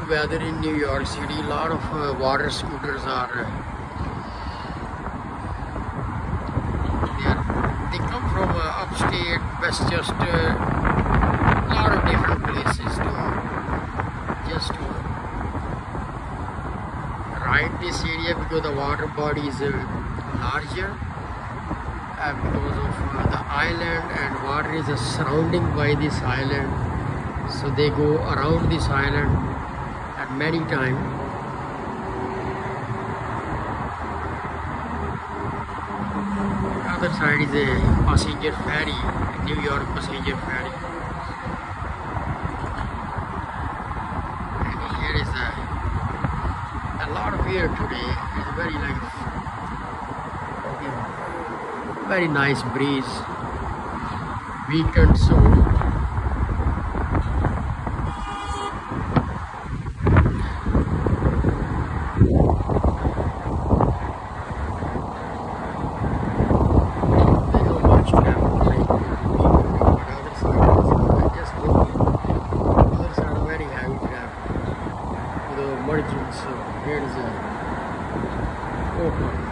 good weather in New York City. A lot of water scooters are they come from upstate, Westchester, a lot of different places to ride this area because the water body is larger because of the island, and water is surrounding by this island, so they go around this island at many times. The other side is a passenger ferry, a New York passenger ferry. And here is a lot of air today. It's very nice breeze. Weekend soon. So here is a